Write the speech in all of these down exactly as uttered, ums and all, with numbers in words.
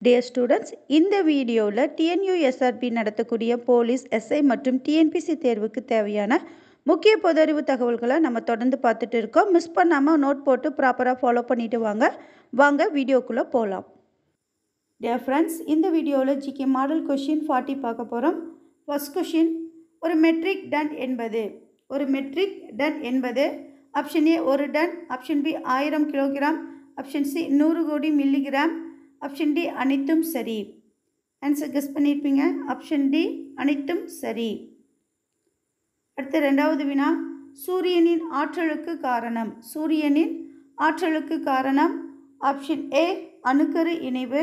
Dear students, இந்த வீடியோவில் TNUSRB நடத்தக்கூடிய போலீஸ், எஸ்ஐ மற்றும் டிஎன்பிசி தேர்வுக்கு தேவையான முக்கிய பொதறிவு தகவல்களை நம்ம தொடர்ந்து பார்த்துட்டு இருக்கோம். மிஸ் பண்ணாமல் நோட் போட்டு ப்ராப்பராக ஃபாலோ பண்ணிட்டு வாங்க வாங்க வீடியோக்குள்ளே போகலாம். டியர் ஃப்ரெண்ட்ஸ், இந்த வீடியோவில் ஜிகே மாடல் கொஷின் ஃபார்ட்டி பார்க்க போகிறோம். ஃபர்ஸ்ட் கொஷின், ஒரு மெட்ரிக் டன் என்பது ஒரு மெட்ரிக் டன் என்பது ஆப்ஷன் ஏ ஒரு டன், ஆப்ஷன் பி ஆயிரம் கிலோகிராம், ஆப்ஷன் சி நூறு கோடி மில்லிகிராம், ஆப்ஷன் டி அனைத்தும் சரி. ஆன்சர் கெஸ் பண்ணியிருப்பீங்க. ஆப்ஷன் டி அனைத்தும் சரி. அடுத்து ரெண்டாவது வினா, சூரியனின் ஆற்றலுக்கு காரணம் சூரியனின் ஆற்றலுக்கு காரணம் ஆப்ஷன் ஏ அணுக்கரு இணைவு.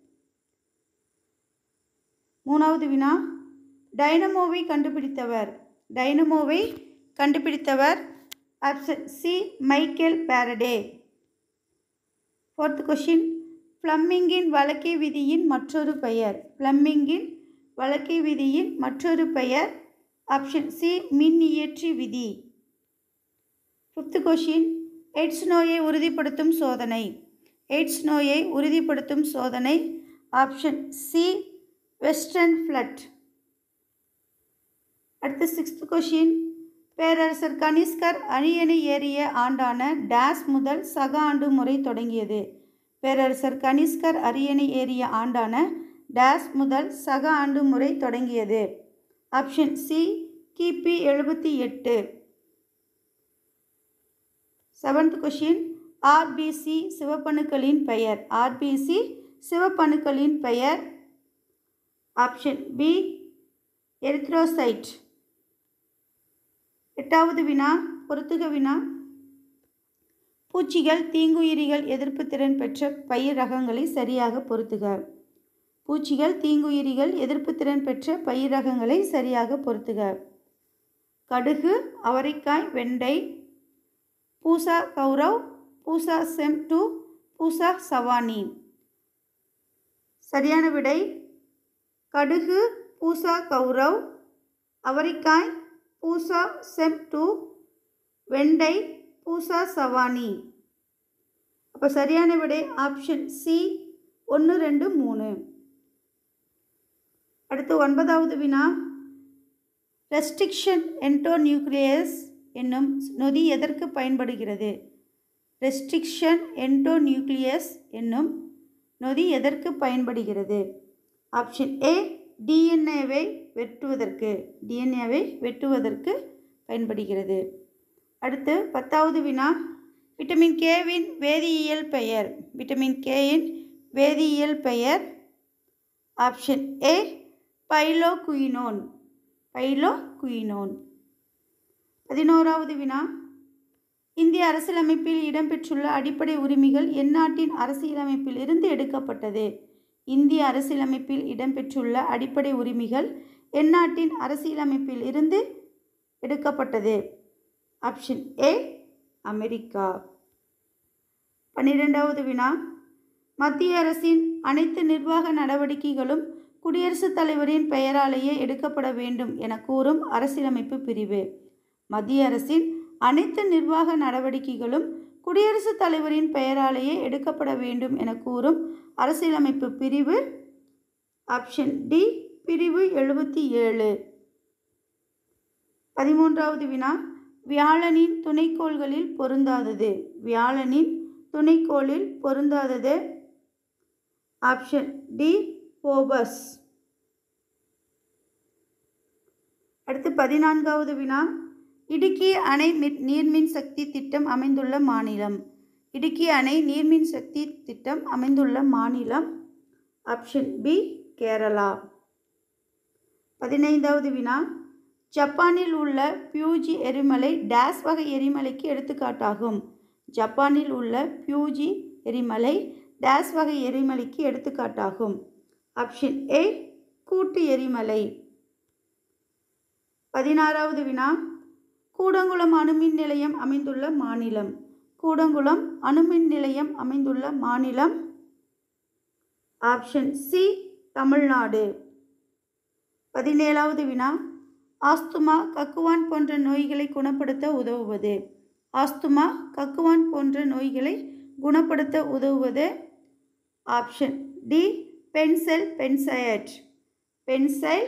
மூணாவது வினா, டைனமோவை கண்டுபிடித்தவர் டைனமோவை கண்டுபிடித்தவர் option C Michael Faraday. Fourth question, ஃப்ளமிங்கின் வழக்கை விதியின் மற்றொரு பெயர் ஃப்ளமிங்கின் வழக்கை விதியின் மற்றொரு பெயர் ஆப்ஷன் சி மின்னியற்றி விதி. ஃபிஃப்த் கொஷின், எய்ட்ஸ் நோயை உறுதிப்படுத்தும் சோதனை எய்ட்ஸ் நோயை உறுதிப்படுத்தும் சோதனை ஆப்ஷன் சி வெஸ்டர்ன் ஃப்ளட். அடுத்து சிக்ஸ்த் கொஷின், பேரரசர் கனிஷ்கர் அரியணை ஏறிய ஆண்டான டேஸ் முதல் சக ஆண்டு முறை தொடங்கியது பேரரசர் கனிஷ்கர் அரியணை ஏறிய ஆண்டான டேஸ் முதல் சக ஆண்டு முறை தொடங்கியது ஆப்ஷன் சி கிபி எழுபத்தி எட்டு. செவன்த் கொஷின், ஆர்பிசி சிவப்பணுக்களின் பெயர் ஆர்பிசி சிவப்பணுக்களின் பெயர் ஆப்ஷன் பி எரித்ரோசைட். எட்டாவது வினா, பொறுத்துக வினா, பூச்சிகள் தீங்குயிரிகள் எதிர்ப்பு திறன் பெற்ற பயிர் ரகங்களை சரியாக பொறுத்துக பூச்சிகள் தீங்குயிரிகள் எதிர்ப்பு திறன் பெற்ற பயிர் ரகங்களை சரியாக பொறுத்துக. கடுகு, அவரைக்காய், வெண்டை, பூசா கௌரவ், பூசா செம் டூ, பூசா சவானி. சரியான விடை கடுகு, பூசா கௌரவ், அவரைக்காய், பூசா செம் டூ, வெண்டை, பூசா சவானி. அப்போ சரியான விடை ஆப்ஷன் சி ஒன்று ரெண்டு மூணு. அடுத்து ஒன்பதாவது வினா, ரெஸ்ட்ரிக்ஷன் என்டோநியூக்ளியஸ் என்னும் நொதி எதற்கு பயன்படுகிறது ரெஸ்ட்ரிக்ஷன் என்டோநியூக்ளியஸ் என்னும் நொதி எதற்கு பயன்படுகிறது ஆப்ஷன் ஏ டிஎன்ஏவை வெட்டுவதற்கு டிஎன்ஏவை வெட்டுவதற்கு பயன்படுகிறது. அடுத்து பத்தாவது வினா, விட்டமின் கேவின் வேதியியல் பெயர் விட்டமின் கேயின் வேதியியல் பெயர் ஆப்ஷன் ஏ பைலோகுயினோன் பைலோகுயினோன். பதினோராவது வினா, இந்திய அரசியலமைப்பில் இடம்பெற்றுள்ள அடிப்படை உரிமைகள் எந்நாட்டின் அரசியலமைப்பில் இருந்து எடுக்கப்பட்டது இந்திய அரசியலமைப்பில் இடம்பெற்றுள்ள அடிப்படை உரிமைகள் எந்நாட்டின் அரசியலமைப்பில் இருந்து எடுக்கப்பட்டது ஆப்ஷன் ஏ அமெரிக்கா. பன்னிரெண்டாவது வினா, மத்திய அரசின் அனைத்து நிர்வாக நடவடிக்கைகளும் குடியரசுத் தலைவரின் பெயராலேயே எடுக்கப்பட வேண்டும் என கூறும் அரசியலமைப்பு பிரிவு மத்திய அரசின் அனைத்து நிர்வாக நடவடிக்கைகளும் குடியரசுத் தலைவரின் பெயராலேயே எடுக்கப்பட வேண்டும் என கூறும் அரசியலமைப்பு பிரிவு ஆப்ஷன் டி பிரிவு எழுபத்தி ஏழு. பதிமூன்றாவது வினா, வியாழனின் துணைக்கோள்களில் பொருந்தாதது வியாழனின் துணைக்கோளில் பொருந்தாதது ஆப்ஷன் டி போபஸ். அடுத்து பதினான்காவது வினா, இடுக்கி அணை நீர்மின் சக்தி திட்டம் அமைந்துள்ள மாநிலம் இடுக்கி அணை நீர்மின் சக்தி திட்டம் அமைந்துள்ள மாநிலம் ஆப்ஷன் பி கேரளா. பதினைந்தாவது வினா, ஜப்பானில் உள்ள பியூஜி எரிமலை டேஸ் வகை எரிமலைக்கு எடுத்துக்காட்டாகும் ஜப்பானில் உள்ள பியூஜி எரிமலை டேஸ் வகை எரிமலைக்கு எடுத்துக்காட்டாகும் ஆப்ஷன் ஏ கூட்டு எரிமலை. பதினாறாவது வினா, கூடங்குளம் அணுமின் நிலையம் அமைந்துள்ள மாநிலம் கூடங்குளம் அணுமின் நிலையம் அமைந்துள்ள மாநிலம் ஆப்ஷன் சி தமிழ்நாடு. பதினேழாவது வினா, ஆஸ்துமா, கக்குவான் போன்ற நோய்களை குணப்படுத்த உதவுவது ஆஸ்துமா, கக்குவான் போன்ற நோய்களை குணப்படுத்த உதவுவது option D benzyl benzoate benzyl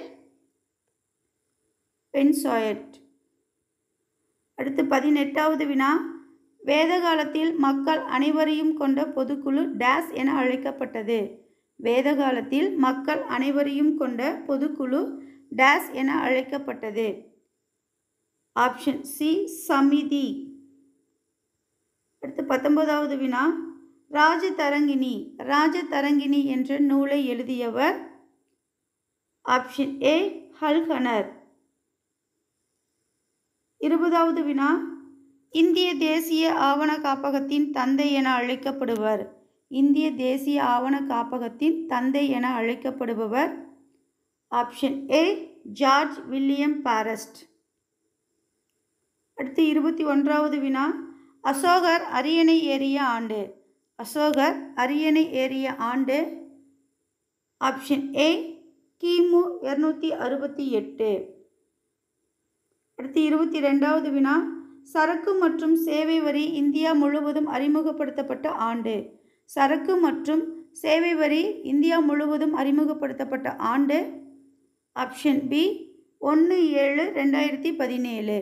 benzoate. அடுத்து பதினெட்டாவது வினா, வேத காலத்தில் மக்கள் அனைவரையும் கொண்ட பொதுக்குழு டேஸ் என அழைக்கப்பட்டது. வேத காலத்தில் மக்கள் அனைவரையும் கொண்ட பொதுக்குழு டேஸ் என அழைக்கப்பட்டது. ஆப்ஷன் சி சமிதி. அடுத்து பத்தொன்பதாவது வினா, ராஜதரங்கிணி ராஜதரங்கிணி என்ற நூலை எழுதியவர். ஆப்ஷன் ஏ ஹல்கனர். இருபதாவது வினா, இந்திய தேசிய ஆவண காப்பகத்தின் தந்தை என அழைக்கப்படுவர். இந்திய தேசிய ஆவண காப்பகத்தின் தந்தை என அழைக்கப்படுபவர். Option A George William Forrest. அடுத்து இருபத்தி ஒன்றாவது வினா, அசோகர் அரியணை ஏறிய ஆண்டு. அசோகர் அரியணை ஏறிய ஆண்டு. ஆப்ஷன் ஏ கிமு இருநூத்தி அறுபத்தி எட்டு. அடுத்து இருபத்தி ரெண்டாவது வினா, சரக்கு மற்றும் சேவை வரி இந்தியா முழுவதும் அறிமுகப்படுத்தப்பட்ட ஆண்டு. சரக்கு மற்றும் சேவை வரி இந்தியா முழுவதும் அறிமுகப்படுத்தப்பட்ட ஆண்டு. ஆப்ஷன் பி ஒன்று ஏழு ரெண்டாயிரத்தி பதினேழு.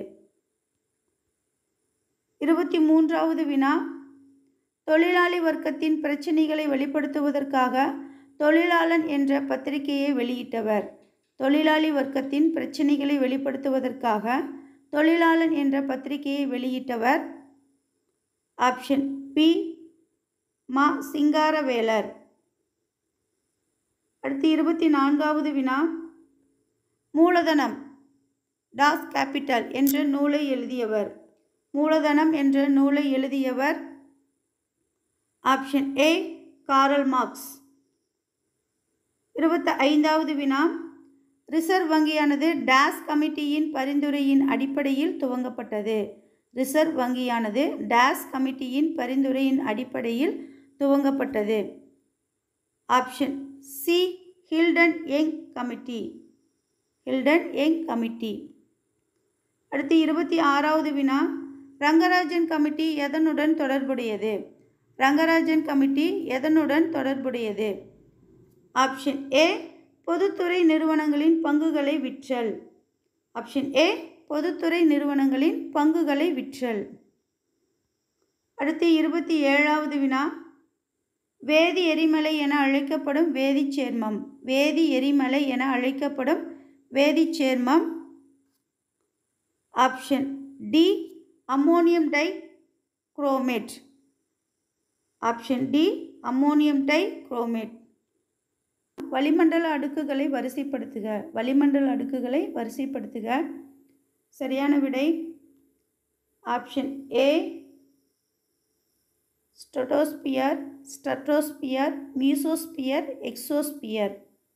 இருபத்தி மூன்றாவது வினா, தொழிலாளி வர்க்கத்தின் பிரச்சினைகளை வெளிப்படுத்துவதற்காக தொழிலாளன் என்ற பத்திரிகையை வெளியிட்டவர். தொழிலாளி வர்க்கத்தின் பிரச்சினைகளை வெளிப்படுத்துவதற்காக தொழிலாளன் என்ற பத்திரிகையை வெளியிட்டவர். ஆப்ஷன் பி மா சிங்காரவேலர். அடுத்து இருபத்தி நான்காவது வினா, மூலதனம் டாஸ் கேபிட்டல் என்ற நூலை எழுதியவர். மூலதனம் என்ற நூலை எழுதியவர். Option A Karl Marx. இருபத்தி ஐந்தாவது வினா, ரிசர்வ் வங்கியானது டாஸ் கமிட்டியின் பரிந்துரையின் அடிப்படையில் துவங்கப்பட்டது. ரிசர்வ் வங்கியானது டாஸ் கமிட்டியின் பரிந்துரையின் அடிப்படையில் துவங்கப்பட்டது. Option C Hilton Young committee. Hilton Young committee. அடுத்து இருபத்தி ஆறாவது வினா, ரங்கராஜன் கமிட்டி எதனுடன் தொடர்புடையது. ரங்கராஜன் கமிட்டி எதனுடன் தொடர்புடையது. ஆப்ஷன் ஏ பொதுத்துறை நிறுவனங்களின் பங்குகளை விற்றல். ஆப்ஷன் ஏ பொதுத்துறை நிறுவனங்களின் பங்குகளை விற்றல். அடுத்து இருபத்தி ஏழாவது வினா, வேதி எரிமலை என அழைக்கப்படும் வேதிச் சேர்மம். வேதி எரிமலை என அழைக்கப்படும் வேதிச் சேர்மம். Option D ammonium dichromate. Option D ammonium dichromate. வளிமண்டல அடுக்குகளை வரிசைப்படுத்துக. வளிமண்டல அடுக்குகளை வரிசைப்படுத்துக. சரியான விடை option A stratosphere, stratosphere, mesosphere, exosphere.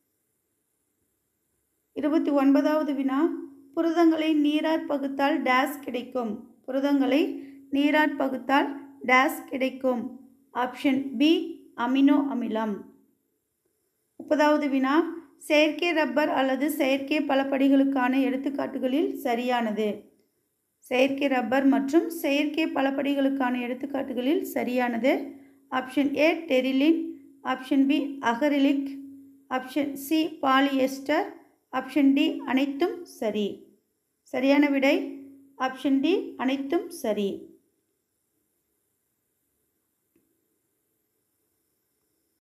இருபத்தி ஒன்பதாவது வினா, புரதங்களை நீராற் பகுத்தால் டேஸ் கிடைக்கும். புரதங்களை நீராற் பகுத்தால் டேஸ் கிடைக்கும். ஆப்ஷன் பி அமினோ அமிலம். முப்பதாவது வினா, செயற்கை ரப்பர் அல்லது செயற்கை பலப்படிகளுக்கான எடுத்துக்காட்டுகளில் சரியானது. செயற்கை ரப்பர் மற்றும் செயற்கை பலப்படிகளுக்கான எடுத்துக்காட்டுகளில் சரியானது. Option A terylene. Option B acrylic. Option C polyester. Option D அனைத்தும் சரி. சரியான விடை ஆப்ஷன் டி அனைத்தும் சரி.